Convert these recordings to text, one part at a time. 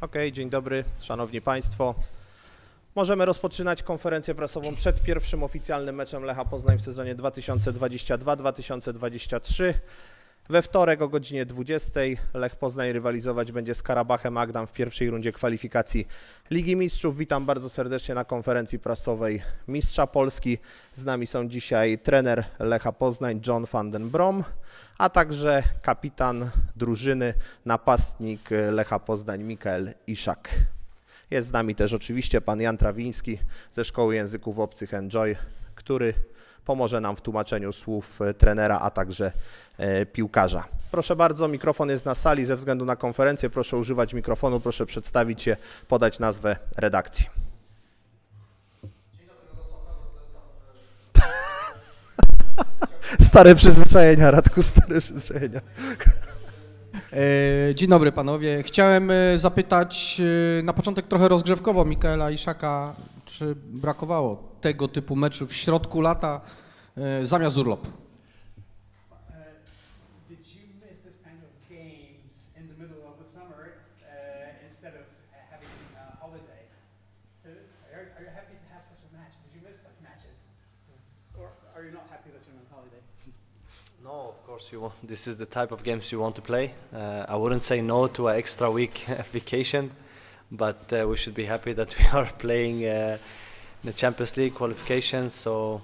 Okej, dzień dobry, szanowni państwo. Możemy rozpoczynać konferencję prasową przed pierwszym oficjalnym meczem Lecha Poznań w sezonie 2022-2023. We wtorek o godzinie 20 Lech Poznań rywalizować będzie z Karabachem Agdam w pierwszej rundzie kwalifikacji Ligi Mistrzów. Witam bardzo serdecznie na konferencji prasowej mistrza Polski. Z nami są dzisiaj trener Lecha Poznań John van den Brom, a także kapitan drużyny, napastnik Lecha Poznań Mikael Iszak. Jest z nami też oczywiście pan Jan Trawiński ze Szkoły Języków Obcych Enjoy, który pomoże nam w tłumaczeniu słów trenera, a także piłkarza. Proszę bardzo, mikrofon jest na sali. Ze względu na konferencję proszę używać mikrofonu, proszę przedstawić się, podać nazwę redakcji. Stare przyzwyczajenia, Radku, stare przyzwyczajenia. Dzień dobry panowie. Chciałem zapytać na początek trochę rozgrzewkowo Mikaela Iszaka, czy brakowało tego typu meczów w środku lata zamiast urlopu? No, of course this is the type of games you want to play. I wouldn't say no to an extra week vacation, but we should be happy that we are playing the Champions League qualifications. So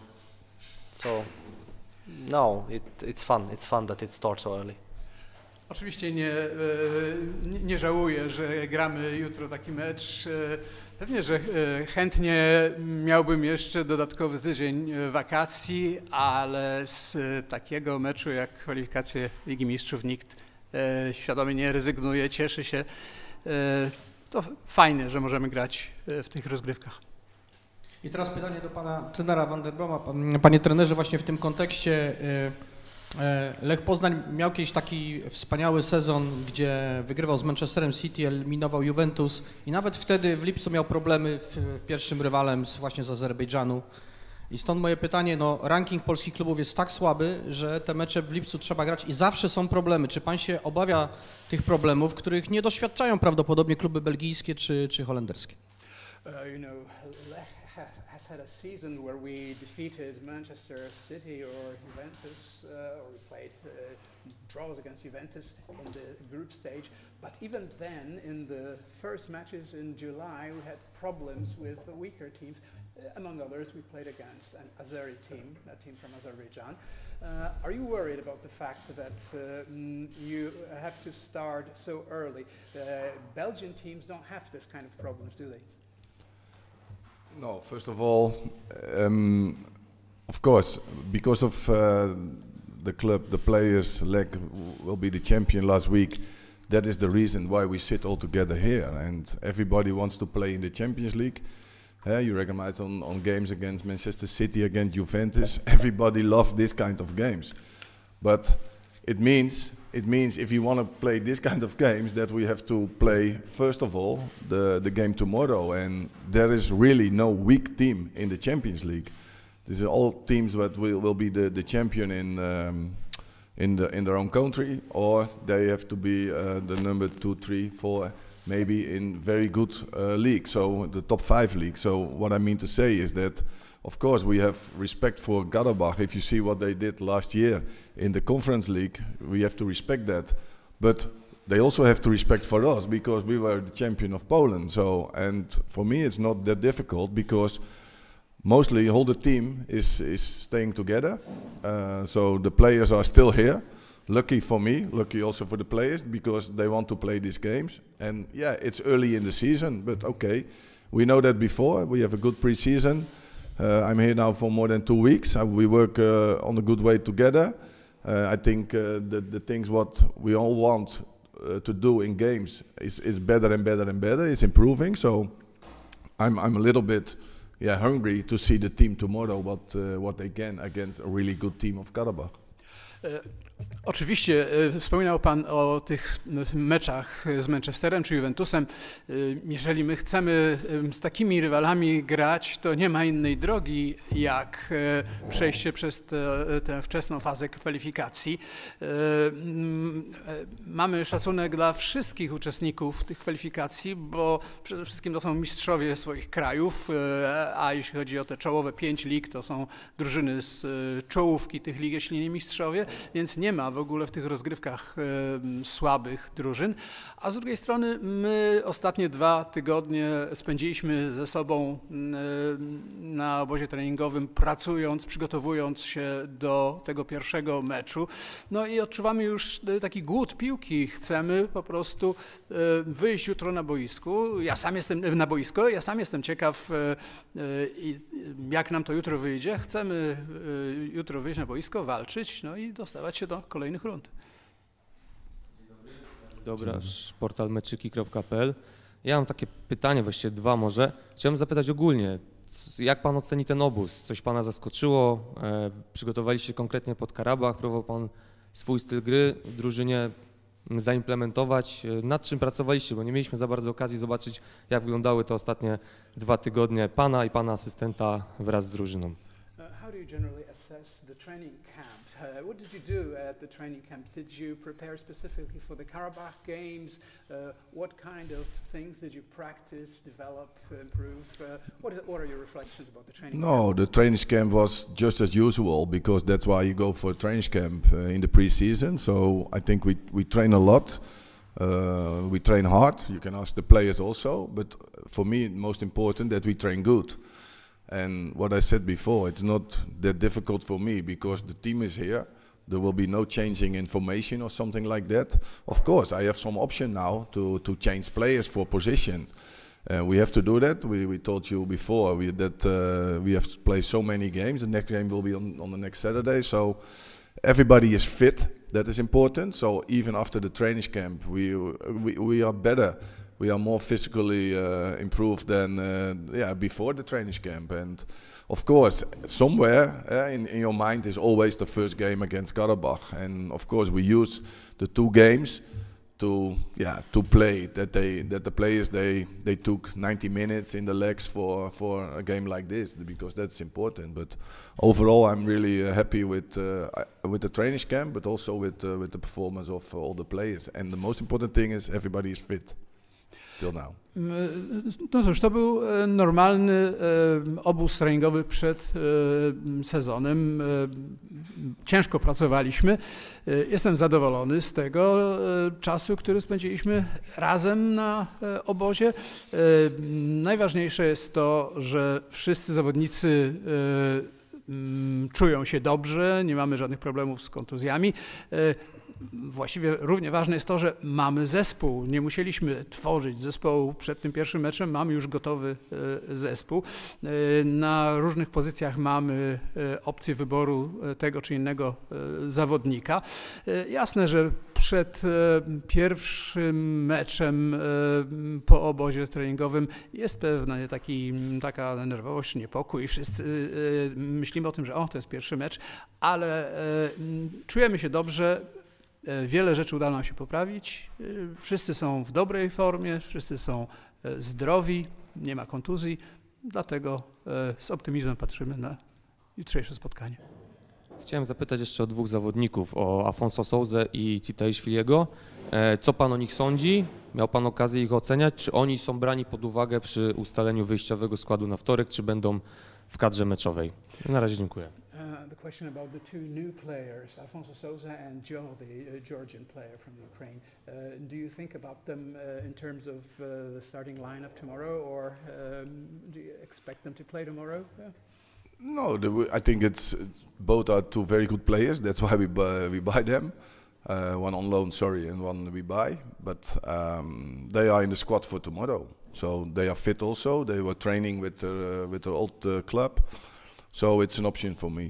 no, it's fun. It's fun that it starts so early. Oczywiście nie żałuję, że gramy jutro taki mecz. Pewnie, że chętnie miałbym jeszcze dodatkowy tydzień wakacji, ale z takiego meczu jak kwalifikacje Ligi Mistrzów nikt świadomie nie rezygnuje, cieszy się. To fajne, że możemy grać w tych rozgrywkach. I teraz pytanie do pana trenera van den Broma. Panie trenerze, właśnie w tym kontekście Lech Poznań miał kiedyś taki wspaniały sezon, gdzie wygrywał z Manchesterem City, eliminował Juventus i nawet wtedy w lipcu miał problemy z pierwszym rywalem właśnie z Azerbejdżanu. I stąd moje pytanie, no ranking polskich klubów jest tak słaby, że te mecze w lipcu trzeba grać i zawsze są problemy. Czy pan się obawia tych problemów, których nie doświadczają prawdopodobnie kluby belgijskie czy holenderskie? Had a season where we defeated Manchester City or Juventus, or we played draws against Juventus in the group stage. But even then, in the first matches in July, we had problems with the weaker teams. Among others, we played against an Azeri team, a team from Azerbaijan. Are you worried about the fact that you have to start so early? Belgian teams don't have this kind of problems, do they? No, first of all, of course, because of the club, the players, Lech will be the champion last week. That is the reason why we sit all together here, and everybody wants to play in the Champions League. You recognize on games against Manchester City, against Juventus. Everybody loves this kind of games, but it means if you want to play this kind of games that we have to play first of all the game tomorrow, and there is really no weak team in the Champions League. These are all teams that will be the champion in their own country, or they have to be the number 2, 3, 4, maybe in very good league, so the top 5 league. So what I mean to say is that, of course, we have respect for Karabach. If you see what they did last year in the Conference League, we have to respect that. But they also have to respect for us because we were the champion of Poland. So, and for me, it's not that difficult because mostly all the team is staying together. So the players are still here. Lucky for me, lucky also for the players because they want to play these games. And yeah, it's early in the season, but okay, we know that before. We have a good pre-season. I'm here now for more than 2 weeks. We work on a good way together. I think the things what we all want to do in games is better and better and better. It's improving. So I'm a little bit hungry to see the team tomorrow what they can against a really good team of Karabach. Oczywiście wspominał Pan o tych meczach z Manchesterem czy Juventusem. Jeżeli my chcemy z takimi rywalami grać, to nie ma innej drogi jak przejście przez tę wczesną fazę kwalifikacji. Mamy szacunek dla wszystkich uczestników tych kwalifikacji, bo przede wszystkim to są mistrzowie swoich krajów, a jeśli chodzi o te czołowe 5 lig, to są drużyny z czołówki tych lig, jeśli nie mistrzowie, więc nie ma w ogóle w tych rozgrywkach słabych drużyn, a z drugiej strony my ostatnie 2 tygodnie spędziliśmy ze sobą na obozie treningowym, pracując, przygotowując się do tego pierwszego meczu. No i odczuwamy już taki głód piłki. Chcemy po prostu wyjść jutro na boisku. Ja sam jestem ciekaw, jak nam to jutro wyjdzie. Chcemy jutro wyjść na boisko, walczyć, no i dostawać się do kolejnych rund. Dobra, portal meczyki.pl. Ja mam takie pytanie, właściwie 2 może. Chciałbym zapytać ogólnie, jak Pan oceni ten obóz? Coś Pana zaskoczyło? Przygotowaliście się konkretnie pod Karabach? Próbował Pan swój styl gry w drużynie zaimplementować? Nad czym pracowaliście? Bo nie mieliśmy za bardzo okazji zobaczyć, jak wyglądały te ostatnie 2 tygodnie Pana i Pana asystenta wraz z drużyną. How do you generally assess the training camp? What did you do at the training camp? Did you prepare specifically for the Karabakh games? What kind of things did you practice, develop, improve? What are your reflections about the training camp? No, the training camp was just as usual because that's why you go for a training camp in the pre-season. So I think we train a lot. We train hard. You can ask the players also, but for me, most important that we train good. And what I said before, it's not that difficult for me because the team is here. There will be no changing information or something like that. Of course, I have some option now to change players for position. We have to do that. We told you before that we have to play so many games. The next game will be on the next Saturday. So everybody is fit. That is important. So even after the training camp, we are better. We are more physically improved than before the training camp. And of course, somewhere in your mind is always the first game against Karabakh. And of course, we use the 2 games to play. That the players they took 90 minutes in the legs for a game like this because that's important. But overall, I'm really happy with the training camp, but also with the performance of all the players. And the most important thing is everybody is fit. No cóż, to był normalny obóz treningowy przed sezonem. Ciężko pracowaliśmy. Jestem zadowolony z tego czasu, który spędziliśmy razem na obozie. Najważniejsze jest to, że wszyscy zawodnicy czują się dobrze, nie mamy żadnych problemów z kontuzjami. Właściwie równie ważne jest to, że mamy zespół. Nie musieliśmy tworzyć zespołu przed tym pierwszym meczem, mamy już gotowy zespół. Na różnych pozycjach mamy opcję wyboru tego czy innego zawodnika. Jasne, że przed pierwszym meczem po obozie treningowym jest pewna taka nerwowość, niepokój. Wszyscy myślimy o tym, że to jest pierwszy mecz, ale czujemy się dobrze. Wiele rzeczy udało nam się poprawić. Wszyscy są w dobrej formie, wszyscy są zdrowi, nie ma kontuzji, dlatego z optymizmem patrzymy na jutrzejsze spotkanie. Chciałem zapytać jeszcze o 2 zawodników, o Afonso Sousę i Citaiszwiliego. Co Pan o nich sądzi? Miał Pan okazję ich oceniać? Czy oni są brani pod uwagę przy ustaleniu wyjściowego składu na wtorek, czy będą w kadrze meczowej? Na razie dziękuję. The question about the 2 new players, Afonso Sousa and Joe, the Georgian player from Ukraine. Do you think about them in terms of the starting lineup tomorrow, or do you expect them to play tomorrow? No, I think both are 2 very good players. That's why we buy them. One on loan, and one we buy. But they are in the squad for tomorrow, so they are fit also. They were training with their old club, so it's an option for me.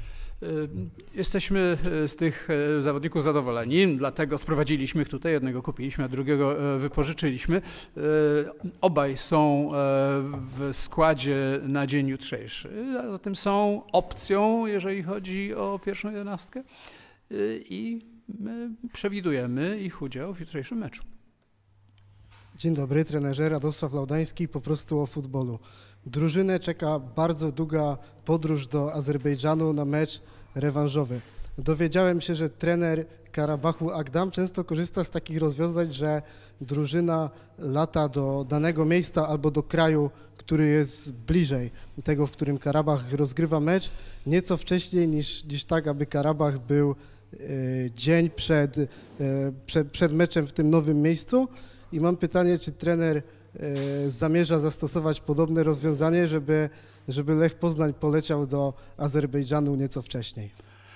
Jesteśmy z tych zawodników zadowoleni, dlatego sprowadziliśmy ich tutaj, jednego kupiliśmy, a drugiego wypożyczyliśmy. Obaj są w składzie na dzień jutrzejszy, a zatem są opcją, jeżeli chodzi o pierwszą 11. i przewidujemy ich udział w jutrzejszym meczu. Dzień dobry, trenerze Radosław Laudański, po prostu o futbolu. Drużynę czeka bardzo długa podróż do Azerbejdżanu na mecz rewanżowy. Dowiedziałem się, że trener Karabachu Agdam często korzysta z takich rozwiązań, że drużyna lata do danego miejsca albo do kraju, który jest bliżej tego, w którym Karabach rozgrywa mecz, nieco wcześniej niż tak, aby Karabach był dzień przed meczem w tym nowym miejscu. I mam pytanie, czy trener zamierza zastosować podobne rozwiązanie, żeby Lech Poznań poleciał do Azerbejdżanu nieco wcześniej?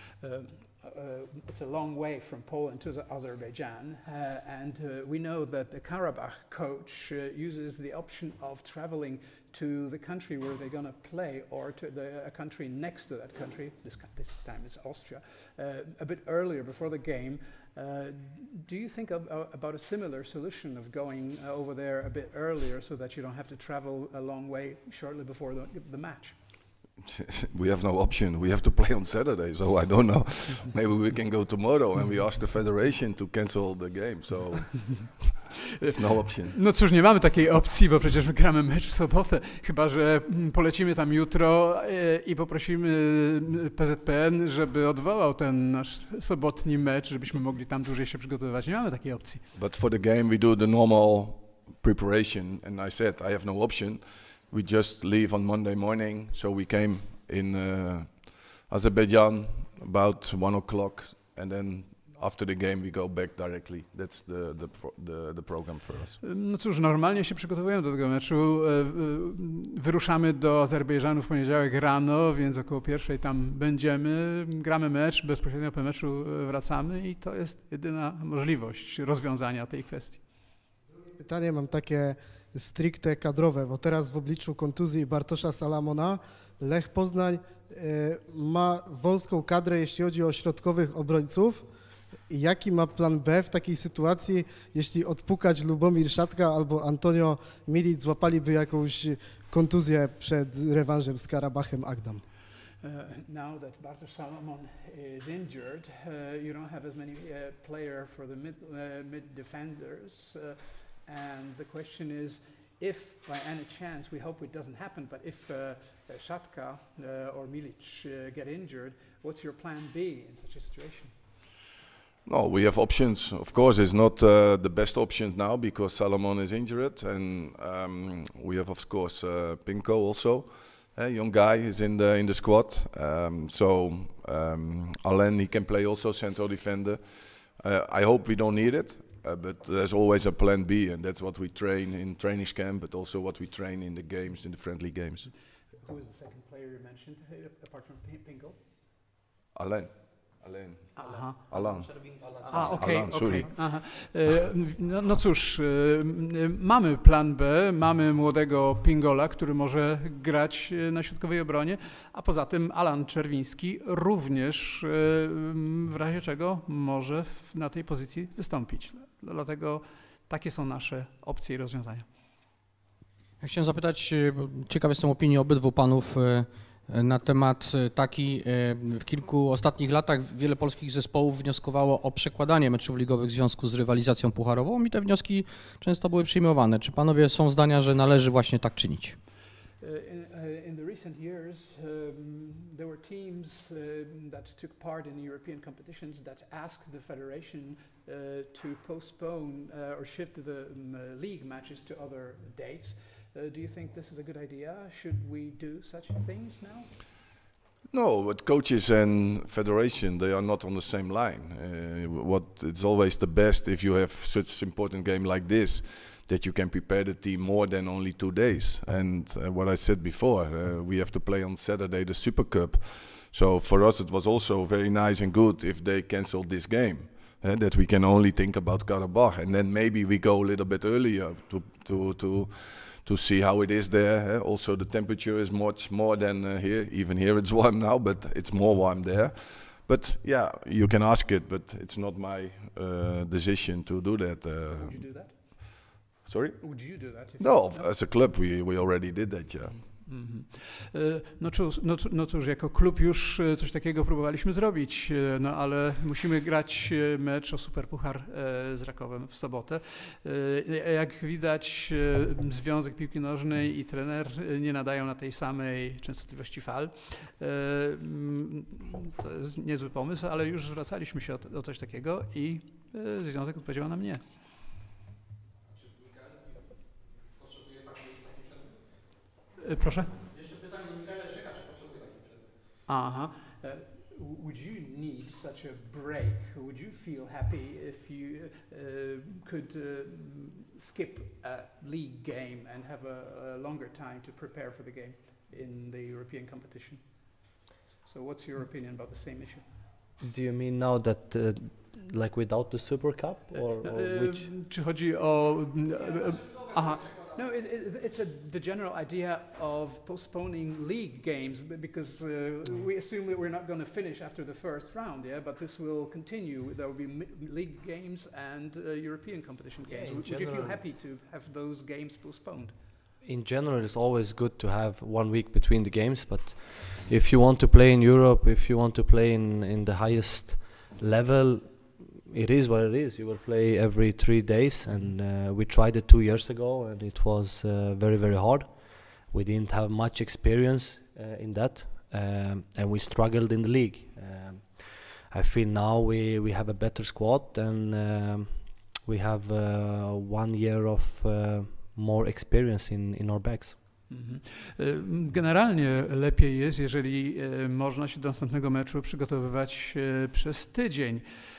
It's a long way from Poland to Azerbaijan, and we know that the Karabakh coach uses the option of traveling to the country where they're going to play, or to a country next to that country. This time it's Austria, a bit earlier before the game. Do you think about a similar solution of going over there a bit earlier so that you don't have to travel a long way shortly before the match? We have no option. We have to play on Saturday, so I don't know. Maybe we can go tomorrow and we ask the federation to cancel the game. So it's no option. No cóż, nie mamy takiej opcji, bo przecież my gramy mecz w sobotę. Chyba że polecimy tam jutro i poprosimy PZPN, żeby odwołał ten nasz sobotni mecz, żebyśmy mogli tam dłużej się przygotowywać. Nie mamy takiej opcji. But for the game we do the normal preparation, and I said I have no option. We just leave on Monday morning, so we came in Azerbaijan about 1 o'clock, and then after the game we go back directly. That's the program for us. No cóż, normalnie się przygotowujemy do tego meczu. Wyruszamy do Azerbejdżanu w poniedziałek rano, więc około 1:00 tam będziemy. Gramy mecz, bezpośrednio po meczu wracamy i to jest jedyna możliwość rozwiązania tej kwestii. Pytanie mam takie stricte kadrowe, bo teraz w obliczu kontuzji Bartosza Salamona Lech Poznań ma wąską kadrę, jeśli chodzi o środkowych obrońców. Jaki ma plan B w takiej sytuacji, jeśli odpukać Lubomir Szatka albo Antonio Milic złapaliby jakąś kontuzję przed rewanżem z Karabachem Agdam? Now that Bartosz Salamon is injured, you don't have as many players for the mid defenders. And the question is, if by any chance, we hope it doesn't happen, but if Szatka or Milic get injured, what's your plan B in such a situation? No, we have options. Of course, it's not the best option now because Salomon is injured, and we have, of course, Pinko also. A young guy is in the squad. Alain, he can play also central defender. I hope we don't need it. But there's always a plan B, and that's what we train in training camp, but also what we train in the games, in the friendly games. Who is the second player you mentioned, apart from Pinko? Alain. Alan. Okej. Sorry. No cóż, mamy plan B, mamy młodego Pingola, który może grać na środkowej obronie, a poza tym Alan Czerwiński również w razie czego może na tej pozycji wystąpić. Dlatego takie są nasze opcje i rozwiązania. Ja chciałem zapytać, bo ciekaw jestem opinii obydwu panów na temat taki, w kilku ostatnich latach wiele polskich zespołów wnioskowało o przekładanie meczów ligowych w związku z rywalizacją pucharową i te wnioski często były przyjmowane. Czy panowie są zdania, że należy właśnie tak czynić? In the recent years, there were teams that took part in European competitions that asked the federation to postpone or shift the league matches to other dates. Do you think this is a good idea? Should we do such things now? No, but coaches and federation, they are not on the same line. It's always the best if you have such important game like this, that you can prepare the team more than only 2 days. And what I said before, we have to play on Saturday the Super Cup. So for us it was also very nice and good if they cancelled this game. That we can only think about Karabakh, and then maybe we go a little bit earlier to see how it is there. Also the temperature is much more than here. Even here it's warm now, but it's more warm there. But yeah, you can ask it, but it's not my decision to do that. Would you do that? Sorry? Would you do that? No, as a club we already did that, yeah. No cóż, jako klub już coś takiego próbowaliśmy zrobić, no ale musimy grać mecz o Superpuchar z Rakowem w sobotę. Jak widać, Związek Piłki Nożnej i trener nie nadają na tej samej częstotliwości fal. To jest niezły pomysł, ale już zwracaliśmy się o coś takiego i Związek odpowiedział na mnie. Proszę? Jeszcze pytanie do Mikaela Szyka, czy potrzebuje takiej przerwy? Uh-huh. Would you need such a break? Would you feel happy if you could skip a league game and have a longer time to prepare for the game in the European competition? So what's your opinion about the same issue? Do you mean now that like without the Super Cup or which? Czy chodzi o... Aha. No, it's the general idea of postponing league games because we assume that we're not going to finish after the first round, yeah. But this will continue. There will be league games and European competition games. Yeah, Would you feel happy to have those games postponed? In general, it's always good to have 1 week between the games. But if you want to play in Europe, if you want to play in the highest level, it is what it is. You will play every 3 days, and we tried it 2 years ago, and it was very, very hard. We didn't have much experience in that, and we struggled in the league. I feel now we have a better squad, and we have 1 year of more experience in our backs. Generalnie lepiej jest, jeżeli można się do następnego meczu przygotowywać przez tydzień.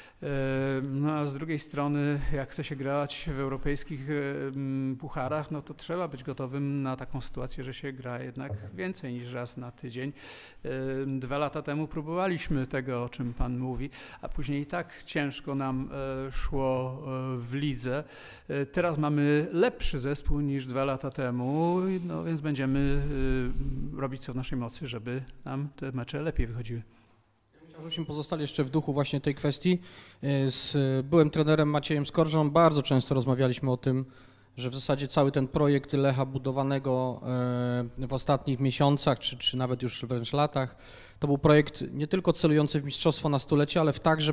No a z drugiej strony, jak chce się grać w europejskich pucharach, no to trzeba być gotowym na taką sytuację, że się gra jednak więcej niż raz na tydzień. 2 lata temu próbowaliśmy tego, o czym Pan mówi, a później i tak ciężko nam szło w lidze. Teraz mamy lepszy zespół niż 2 lata temu, no więc będziemy robić co w naszej mocy, żeby nam te mecze lepiej wychodziły. Żebyśmy pozostali jeszcze w duchu właśnie tej kwestii. Z byłym trenerem Maciejem Skorżą bardzo często rozmawialiśmy o tym, że w zasadzie cały ten projekt Lecha budowanego w ostatnich miesiącach, czy nawet już wręcz latach, to był projekt nie tylko celujący w mistrzostwo na stulecie, ale także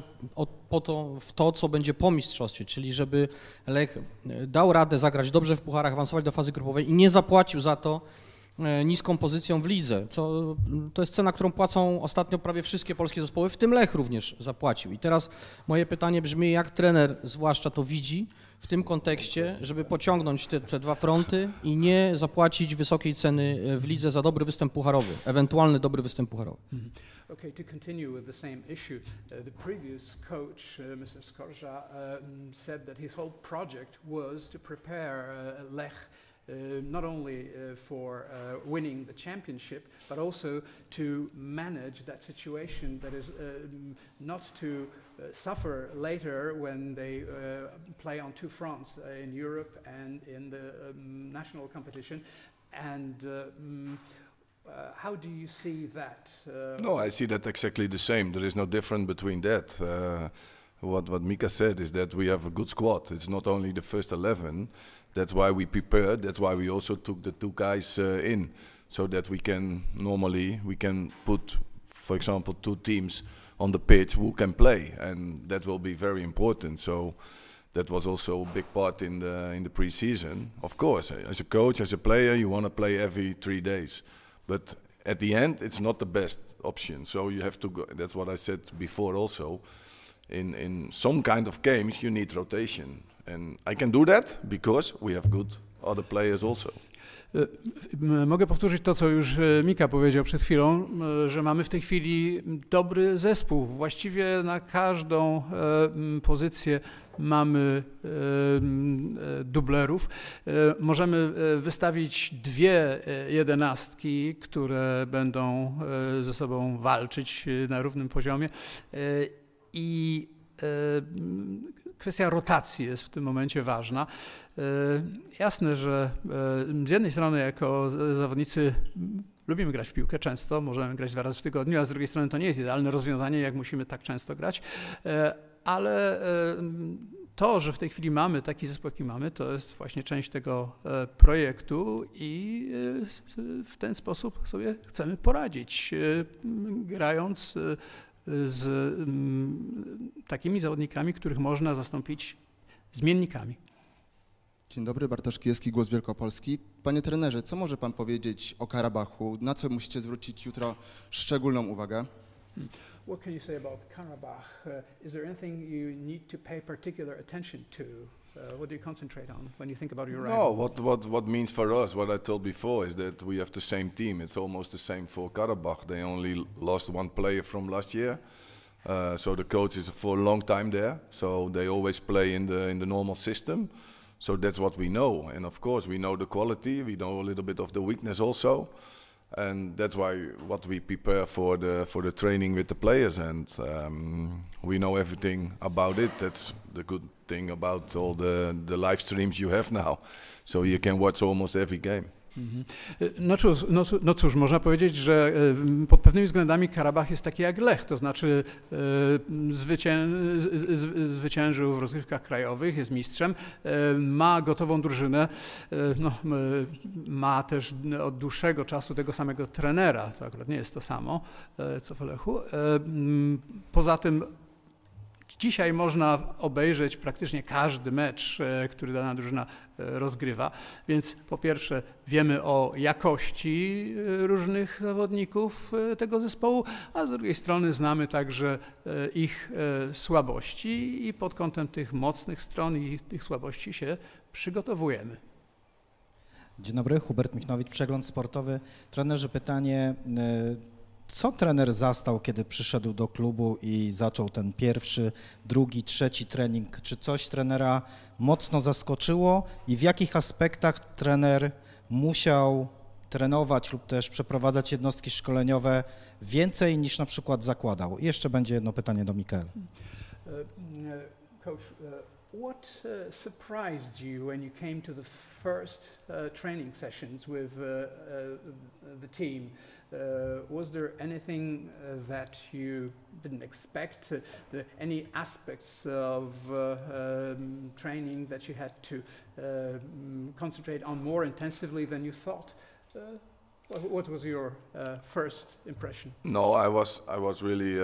w to, co będzie po mistrzostwie, czyli żeby Lech dał radę zagrać dobrze w pucharach, awansować do fazy grupowej i nie zapłacił za to niską pozycją w lidze. To jest cena, którą płacą ostatnio prawie wszystkie polskie zespoły, w tym Lech również zapłacił. I teraz moje pytanie brzmi, jak trener zwłaszcza to widzi w tym kontekście, żeby pociągnąć te 2 fronty i nie zapłacić wysokiej ceny w lidze za dobry występ pucharowy, ewentualny dobry występ pucharowy. Okay, to continue with the same issue, the previous coach, Mr. Skorża, said that his whole project was to prepare Lech not only for winning the championship, but also to manage that situation that is not to suffer later when they play on 2 fronts, in Europe and in the national competition. And how do you see that? No, I see that exactly the same. There is no difference between that. What Mika said is that we have a good squad. It's not only the first 11. That's why we prepared. That's why we also took the 2 guys in, so that we can put, for example, 2 teams on the pitch who can play, and that will be very important. So that was also a big part in the pre-season. Of course, as a coach, as a player, you want to play every 3 days, but at the end, it's not the best option. So you have to go. That's what I said before also. In some kind of games, you need rotation. And I can do that because we have good other players also. Mogę powtórzyć to, co już Mika powiedział przed chwilą, że mamy w tej chwili dobry zespół. Właściwie na każdą pozycję mamy dublerów. Możemy wystawić 2 jedenastki, które będą ze sobą walczyć na równym poziomie. I kwestia rotacji jest w tym momencie ważna. Jasne, że z jednej strony jako zawodnicy lubimy grać w piłkę często, możemy grać 2 razy w tygodniu, a z drugiej strony to nie jest idealne rozwiązanie, jak musimy tak często grać, ale to, że w tej chwili mamy taki zespół, jaki mamy, to jest właśnie część tego projektu i w ten sposób sobie chcemy poradzić, grając z takimi zawodnikami, których można zastąpić zmiennikami. Dzień dobry, Bartosz Kijewski, Głos Wielkopolski. Panie trenerze, co może pan powiedzieć o Karabachu? Na co musicie zwrócić jutro szczególną uwagę? What can you say about Karabakh? Is there anything you need to pay particular attention to? What do you concentrate on when you think about your rival? No, what means for us, what I told before, is that we have the same team. It's almost the same for Karabakh. They only lost one player from last year. So the coach is for a long time there. So they always play in the normal system. So that's what we know. And of course we know the quality, we know a little bit of the weakness also. And that's why what we prepare for the training with the players, and we know everything about it. That's the good thing about all the live streams you have now. So you can watch almost every game. No cóż, można powiedzieć, że pod pewnymi względami Karabach jest taki jak Lech, to znaczy zwyciężył w rozgrywkach krajowych, jest mistrzem, ma gotową drużynę, no, ma też od dłuższego czasu tego samego trenera, to akurat nie jest to samo, co w Lechu. Poza tym dzisiaj można obejrzeć praktycznie każdy mecz, który dana drużyna rozgrywa, więc po pierwsze wiemy o jakości różnych zawodników tego zespołu, a z drugiej strony znamy także ich słabości i pod kątem tych mocnych stron i tych słabości się przygotowujemy. Dzień dobry, Hubert Michnowicz, Przegląd Sportowy. Trenerze, pytanie, co trener zastał, kiedy przyszedł do klubu i zaczął ten pierwszy, drugi, trzeci trening? Czy coś trenera mocno zaskoczyło i w jakich aspektach trener musiał trenować lub też przeprowadzać jednostki szkoleniowe więcej niż na przykład zakładał? I jeszcze będzie jedno pytanie do Mikaela. Coach, what surprised you when you came to the first training sessions with the team? Was there anything that you didn't expect? Any aspects of training that you had to concentrate on more intensively than you thought? What was your first impression? No, I was really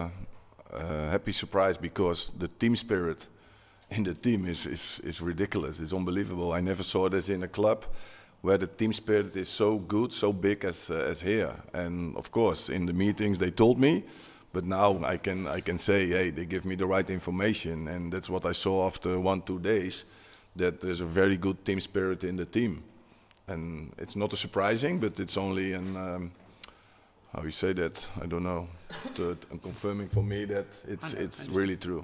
happy surprised because the team spirit in the team is ridiculous. It's unbelievable. I never saw this in a club where the team spirit is so good, so big as here. And of course, in the meetings they told me, but now I can say, hey, they give me the right information, and that's what I saw after 1-2 days, that there's a very good team spirit in the team. And it's not a surprising, but it's only an how you say that? I don't know. Confirming for me that it's really true.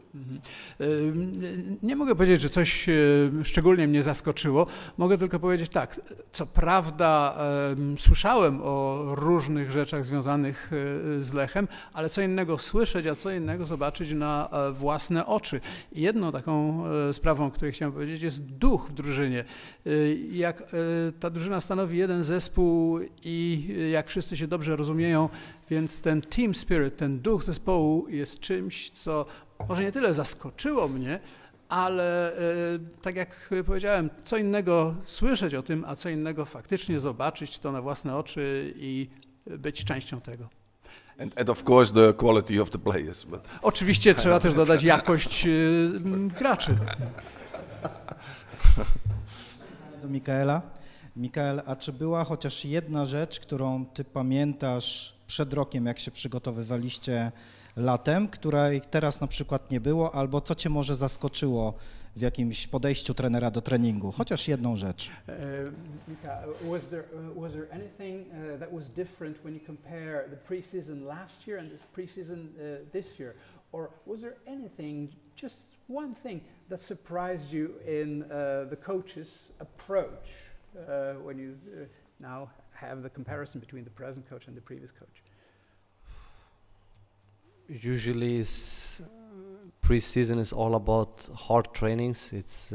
Nie mogę powiedzieć, że coś szczególnie mnie zaskoczyło. Mogę tylko powiedzieć tak, co prawda słyszałem o różnych rzeczach związanych z Lechem, ale co innego słyszeć, a co innego zobaczyć na własne oczy. I jedną taką sprawą, o której chciałem powiedzieć, jest duch w drużynie. Jak ta drużyna stanowi jeden zespół i jak wszyscy się dobrze rozumieją, więc ten team spirit, ten duch zespołu jest czymś, co może nie tyle zaskoczyło mnie, ale tak jak powiedziałem, co innego słyszeć o tym, a co innego faktycznie zobaczyć to na własne oczy i być częścią tego. And of course the quality of the players. But oczywiście trzeba też dodać jakość graczy. Do Mikaela. Mikael, a czy była chociaż jedna rzecz, którą ty pamiętasz przed rokiem, jak się przygotowywaliście latem, której teraz na przykład nie było, albo co cię może zaskoczyło w jakimś podejściu trenera do treningu? Chociaż jedną rzecz. Was there anything that was different when you compare the preseason last year and this preseason this year? Or was there anything, just one thing, that surprised you in the coach's approach when you now have the comparison between the present coach and the previous coach? Usually pre-season is all about hard trainings. It's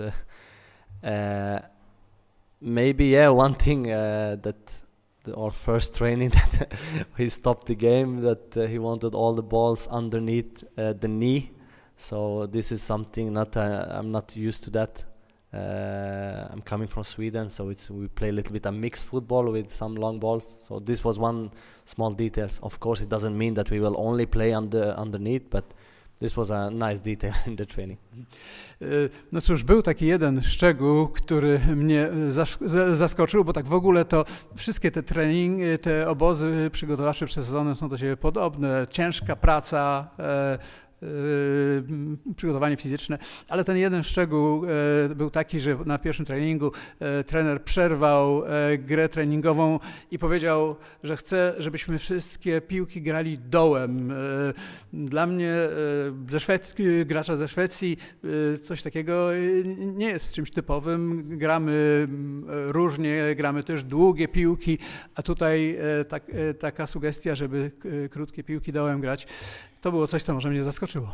maybe one thing that our first training that he stopped the game, that he wanted all the balls underneath the knee, So this is something I'm not used to that. I'm coming from Sweden, so we play a little bit of mixed football with some long balls. So this was one small details. Of course, it doesn't mean that we will only play underneath, but this was a nice detail in the training. No cóż, był taki jeden szczegół, który mnie zaskoczył, bo tak w ogóle to wszystkie te treningi, te obozy przygotowawcze przez sezon są do siebie podobne. Ciężka praca, przygotowanie fizyczne, ale ten jeden szczegół był taki, że na pierwszym treningu trener przerwał grę treningową i powiedział, że chce, żebyśmy wszystkie piłki grali dołem. Dla mnie, gracza ze Szwecji, coś takiego nie jest czymś typowym. Gramy różnie, gramy też długie piłki, a tutaj taka sugestia, żeby krótkie piłki dołem grać, to było coś, co może mnie zaskoczyło.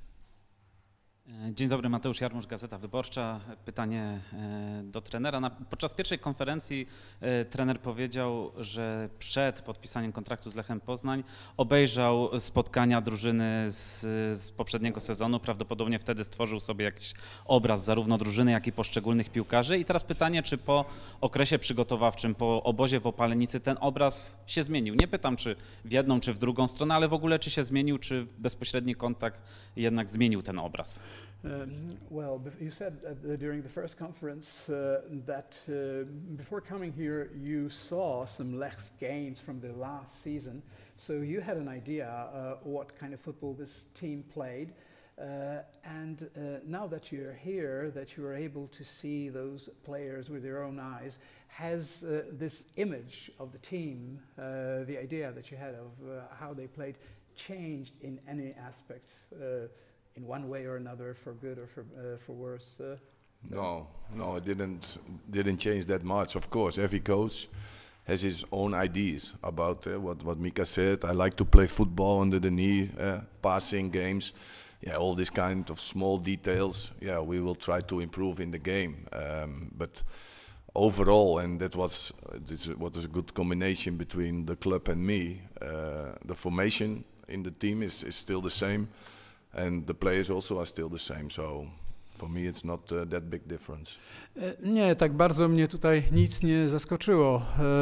Dzień dobry, Mateusz Jarmusz, Gazeta Wyborcza. Pytanie do trenera. Podczas pierwszej konferencji trener powiedział, że przed podpisaniem kontraktu z Lechem Poznań obejrzał spotkania drużyny z poprzedniego sezonu. Prawdopodobnie wtedy stworzył sobie jakiś obraz zarówno drużyny, jak i poszczególnych piłkarzy. I teraz pytanie, czy po okresie przygotowawczym, po obozie w Opalenicy ten obraz się zmienił? Nie pytam, czy w jedną, czy w drugą stronę, ale w ogóle czy się zmienił, czy bezpośredni kontakt jednak zmienił ten obraz? Well, you said during the first conference that before coming here you saw some Lech's games from the last season, so you had an idea what kind of football this team played, and now that you're here, that you are able to see those players with your own eyes, has this image of the team, the idea that you had of how they played, changed in any aspect? In one way or another, for good or for worse? No, it didn't change that much. Of course, every coach has his own ideas about what Mika said. I like to play football under the knee, passing games, all these kind of small details. We will try to improve in the game. But overall, and that was a good combination between the club and me. The formation in the team is still the same. And the players also are still the same, so for me it's not that big difference. Nie, tak bardzo mnie tutaj nic nie zaskoczyło.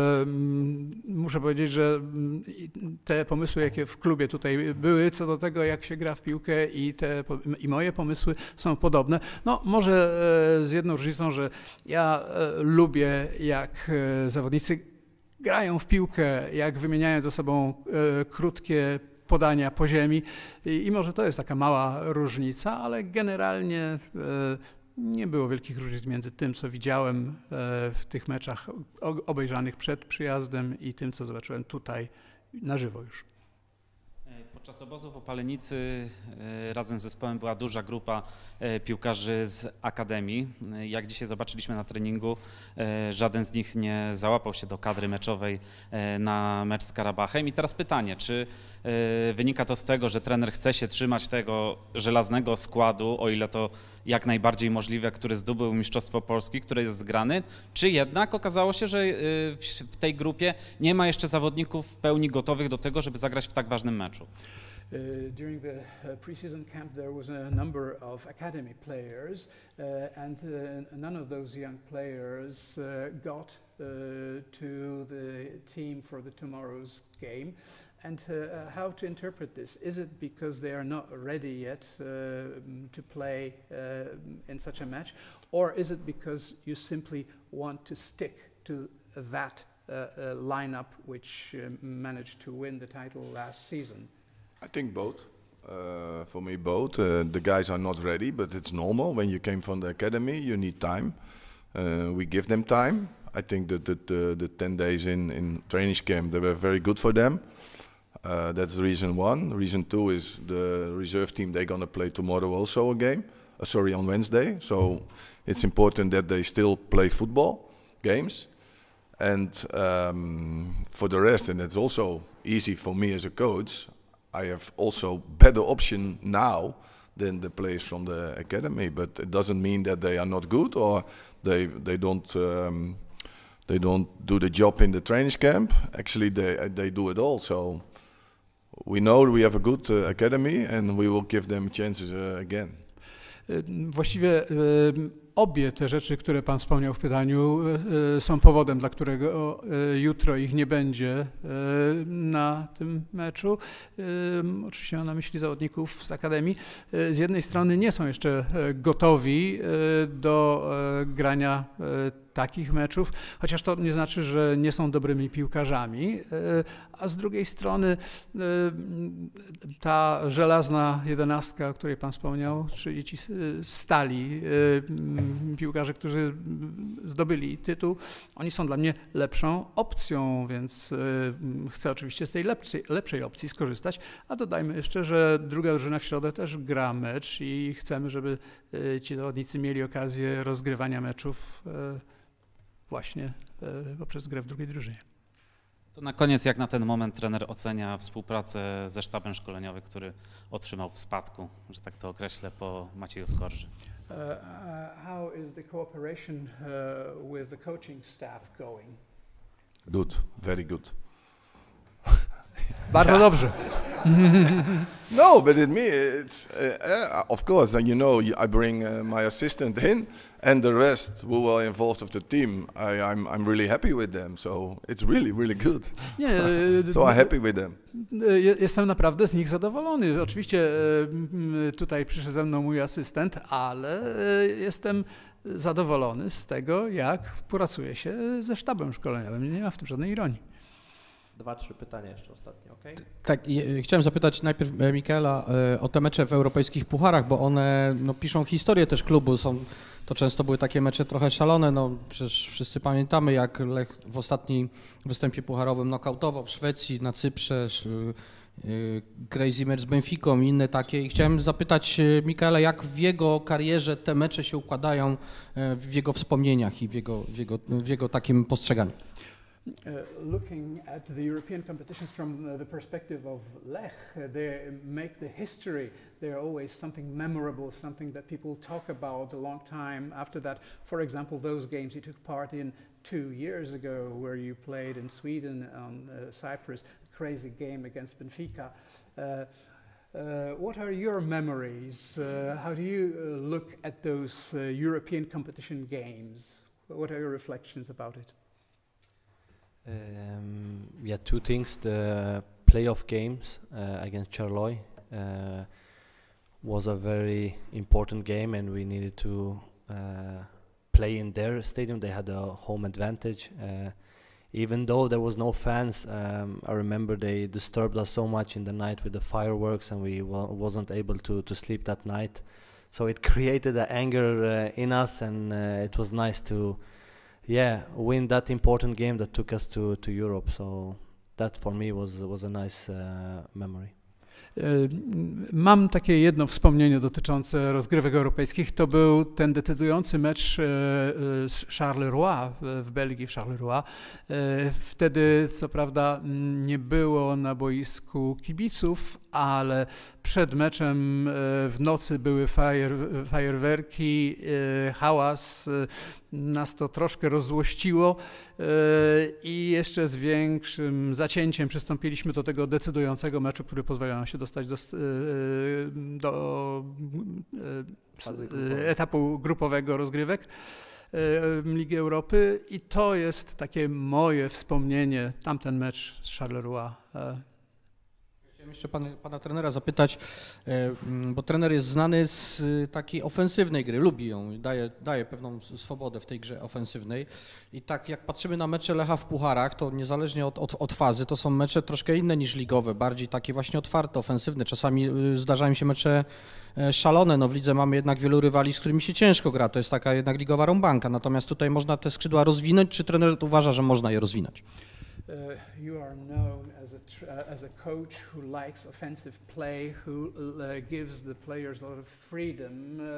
Muszę powiedzieć, że te pomysły, jakie w klubie tutaj były, co do tego, jak się gra w piłkę i moje pomysły są podobne. No może z jedną różnicą, że ja lubię, jak zawodnicy grają w piłkę, jak wymieniają ze sobą krótkie podania po ziemi i może to jest taka mała różnica, ale generalnie nie było wielkich różnic między tym, co widziałem w tych meczach obejrzanych przed przyjazdem i tym, co zobaczyłem tutaj na żywo już. Podczas obozu w Opalenicy razem z zespołem była duża grupa piłkarzy z Akademii. Jak dzisiaj zobaczyliśmy na treningu, żaden z nich nie załapał się do kadry meczowej na mecz z Karabachem. I teraz pytanie, czy wynika to z tego, że trener chce się trzymać tego żelaznego składu, o ile to jak najbardziej możliwe, który zdobył Mistrzostwo Polski, który jest zgrany, czy jednak okazało się, że w tej grupie nie ma jeszcze zawodników w pełni gotowych do tego, żeby zagrać w tak ważnym meczu? During the pre-season camp there was a number of academy players and none of those young players got to the team for the tomorrow's game. And how to interpret this? Is it because they are not ready yet to play in such a match, or is it because you simply want to stick to that lineup which managed to win the title last season? I think both. For me, both. The guys are not ready, but it's normal. When you came from the academy, you need time. We give them time. I think that the 10 days in training camp, they were very good for them. That's reason one. Reason two is the reserve team, they're going to play tomorrow also a game. On Wednesday. So it's important that they still play football games. And for the rest, and it's also easy for me as a coach, I have also better option now than the players from the academy. But it doesn't mean that they are not good or they don't do the job in the training camp. Actually, they do it all. So we know we have a good academy and we will give them chances again. Właściwie obie te rzeczy, które Pan wspomniał w pytaniu, są powodem, dla którego jutro ich nie będzie na tym meczu. Oczywiście mam na myśli zawodników z Akademii. Z jednej strony nie są jeszcze gotowi do grania takich meczów, chociaż to nie znaczy, że nie są dobrymi piłkarzami, a z drugiej strony ta żelazna jedenastka, o której Pan wspomniał, czyli ci stali piłkarze, którzy zdobyli tytuł, oni są dla mnie lepszą opcją, więc chcę oczywiście z tej lepszej opcji skorzystać, a dodajmy jeszcze, że druga drużyna w środę też gra mecz i chcemy, żeby ci zawodnicy mieli okazję rozgrywania meczów właśnie poprzez grę w drugiej drużynie. To na koniec, jak na ten moment trener ocenia współpracę ze sztabem szkoleniowym, który otrzymał w spadku, że tak to określę, po Macieju Skorży? How is the cooperation with the coaching staff going? Good, very good. Bardzo dobrze. No, but it's of course, you know, I bring my assistant in, and the rest who are involved with the team, I'm really happy with them. So it's really good. Nie, so I'm happy with them. Jestem naprawdę z nich zadowolony. Oczywiście tutaj przyszedł ze mną mój asystent, ale jestem zadowolony z tego, jak pracuje się ze sztabem szkoleniowym. Nie ma w tym żadnej ironii. 2-3 pytania jeszcze ostatnie, okej? Tak, chciałem zapytać najpierw Mikaela o te mecze w europejskich pucharach, bo one piszą historię też klubu, to często były takie mecze trochę szalone, przecież wszyscy pamiętamy, jak Lech w ostatnim występie pucharowym nokautował w Szwecji, na Cyprze, crazy mecz z Benficą i inne takie. I chciałem zapytać Mikaela, jak w jego karierze te mecze się układają, w jego wspomnieniach i w jego takim postrzeganiu. Looking at the European competitions from the perspective of Lech, they make the history. They're always something memorable, something that people talk about a long time after that. For example, those games you took part in 2 years ago, where you played in Sweden on Cyprus, a crazy game against Benfica. What are your memories? How do you look at those European competition games? What are your reflections about it? Yeah, two things. The playoff games against Charleroi was a very important game, and we needed to play in their stadium. They had a home advantage. Even though there was no fans, I remember they disturbed us so much in the night with the fireworks, and we wasn't able to sleep that night. So it created an anger in us, and it was nice to win that important game that took us to Europe. So that for me was a nice memory. Mam takie jedno wspomnienie dotyczące rozgrywek europejskich. To był ten decydujący mecz z Charleroi w Belgii, w Charleroi. Wtedy co prawda nie było na boisku kibiców, ale przed meczem w nocy były fajerwerki, hałas. Nas to troszkę rozzłościło i jeszcze z większym zacięciem przystąpiliśmy do tego decydującego meczu, który pozwala nam się dostać do etapu grupowego rozgrywek Ligi Europy i to jest takie moje wspomnienie, tamten mecz z Charleroi. Chciałem jeszcze pana trenera zapytać, bo trener jest znany z takiej ofensywnej gry, lubi ją, daje pewną swobodę w tej grze ofensywnej i tak jak patrzymy na mecze Lecha w pucharach, to niezależnie od fazy, to są mecze troszkę inne niż ligowe, bardziej takie właśnie otwarte, ofensywne, czasami zdarzają się mecze szalone, w lidze mamy jednak wielu rywali, z którymi się ciężko gra, to jest taka jednak ligowa rąbanka, natomiast tutaj można te skrzydła rozwinąć, czy trener uważa, że można je rozwinąć? You are known as a coach who likes offensive play, who gives the players a lot of freedom,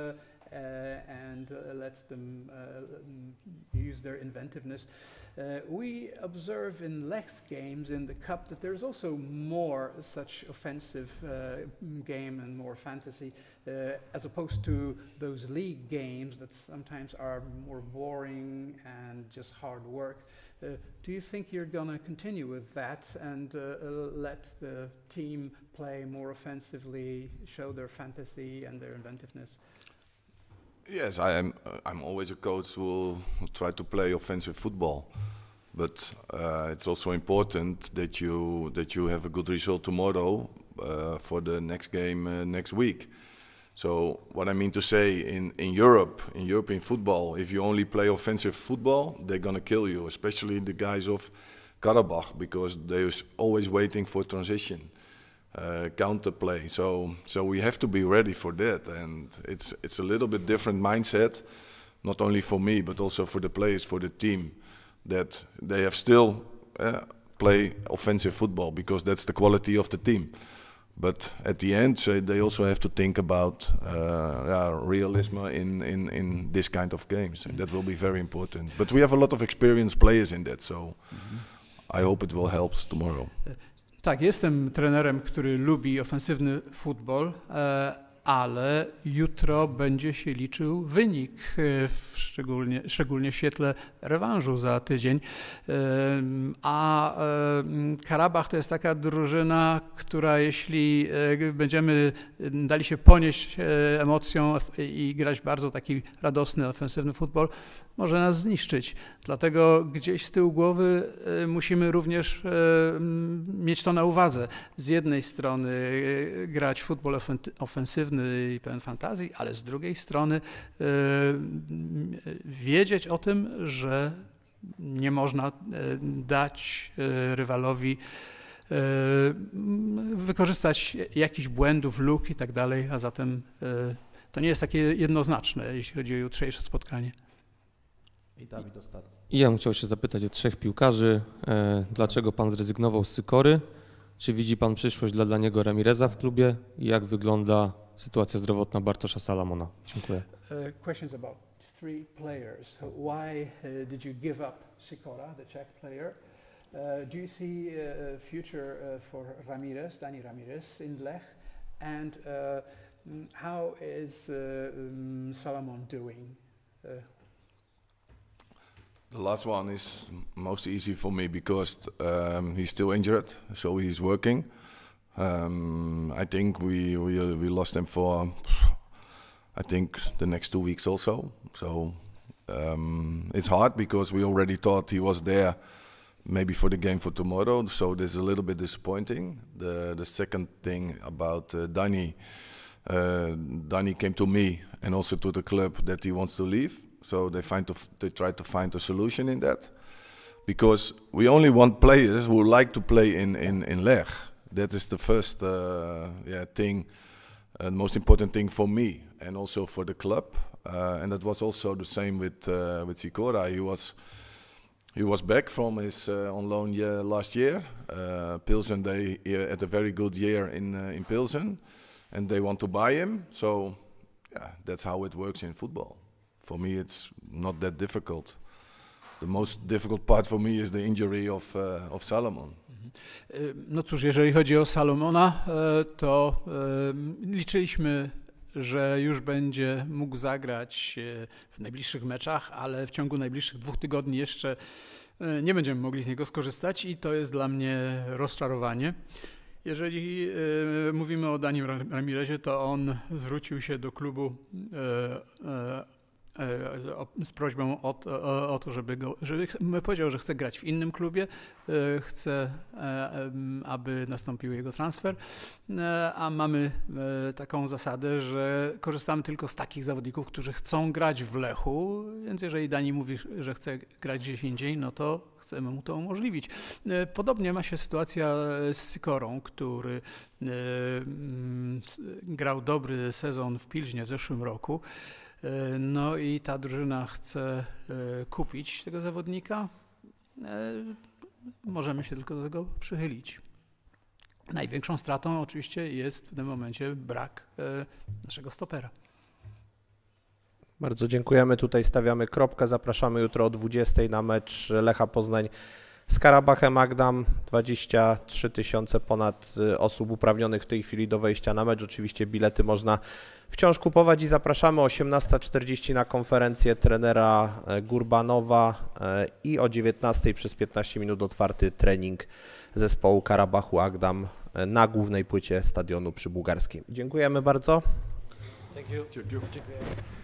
and lets them use their inventiveness. We observe in Lech's games in the Cup that there's also more such offensive game and more fantasy as opposed to those league games that sometimes are more boring and just hard work. Do you think you're going to continue with that and let the team play more offensively, show their fantasy and their inventiveness? Yes, I'm always a coach who will try to play offensive football, but it's also important that you have a good result tomorrow for the next game next week. So what I mean to say, in Europe, in European football, if you only play offensive football, they're gonna kill you, especially the guys of Karabakh, because they're always waiting for transition, counter play. So we have to be ready for that, and it's a little bit different mindset, not only for me but also for the players, for the team, that they have still play offensive football because that's the quality of the team. But at the end, so they also have to think about realism in this kind of games, and that will be very important. But we have a lot of experienced players in that, so I hope it will help tomorrow. Tak, jestem trenerem, który lubi ofensywny futbol, ale jutro będzie się liczył wynik, szczególnie w świetle rewanżu za tydzień. A Karabach to jest taka drużyna, która jeśli będziemy dali się ponieść emocjom i grać bardzo taki radosny, ofensywny futbol, może nas zniszczyć. Dlatego gdzieś z tyłu głowy musimy również mieć to na uwadze. Z jednej strony grać futbol ofensywny i pełen fantazji, ale z drugiej strony wiedzieć o tym, że nie można dać rywalowi wykorzystać jakichś błędów, luk i tak dalej, a zatem to nie jest takie jednoznaczne, jeśli chodzi o jutrzejsze spotkanie. I Dawid ostatni. I ja bym chciał się zapytać o 3 piłkarzy. Dlaczego pan zrezygnował z Sykory? Czy widzi pan przyszłość dla Daniego Ramireza w klubie? I jak wygląda sytuacja zdrowotna Bartosza Salamona? Dziękuję. Questions about 3 players. Why did you give up Sikora, the Czech player? Do you see a future for Ramirez, Dani Ramirez in Lech? And how is Salamon doing? The last one is most easy for me because he's still injured, so he's working. I think we lost him for, I think, the next 2 weeks also. So it's hard because we already thought he was there maybe for the game for tomorrow, so this is a little bit disappointing. The second thing about Dani came to me and also to the club that he wants to leave. So they try to find a solution in that, because we only want players who like to play in Lech. That is the first thing, the most important thing for me and also for the club. And that was also the same with Sikora. He was back from his on loan year last year. Pilsen, they had a very good year in Pilsen, and they want to buy him. So yeah, that's how it works in football. For me, it's not that difficult. The most difficult part for me is the injury of Salamon. No cóż, jeżeli chodzi o Salomona, to liczyliśmy, że już będzie mógł zagrać w najbliższych meczach, ale w ciągu najbliższych 2 tygodni jeszcze nie będziemy mogli z niego skorzystać i to jest dla mnie rozczarowanie. Jeżeli mówimy o Danim Ramirezie, to on zwrócił się do klubu z prośbą o to, żeby powiedział, że chce grać w innym klubie, chce, aby nastąpił jego transfer, a mamy taką zasadę, że korzystamy tylko z takich zawodników, którzy chcą grać w Lechu, więc jeżeli Dani mówi, że chce grać gdzieś indziej, no to chcemy mu to umożliwić. Podobnie ma się sytuacja z Sikorą, który grał dobry sezon w Pilźnie w zeszłym roku. No i ta drużyna chce kupić tego zawodnika. Możemy się tylko do tego przychylić. Największą stratą oczywiście jest w tym momencie brak naszego stopera. Bardzo dziękujemy. Tutaj stawiamy kropkę. Zapraszamy jutro o 20 na mecz Lecha Poznań z Karabachem Agdam. 23 000 ponad osób uprawnionych w tej chwili do wejścia na mecz. Oczywiście bilety można wciąż kupować i zapraszamy o 18:40 na konferencję trenera Gurbanowa i o 19:00 przez 15 minut otwarty trening zespołu Karabachu Agdam na głównej płycie stadionu przy Bułgarskim. Dziękujemy bardzo. Thank you. Dziękuję.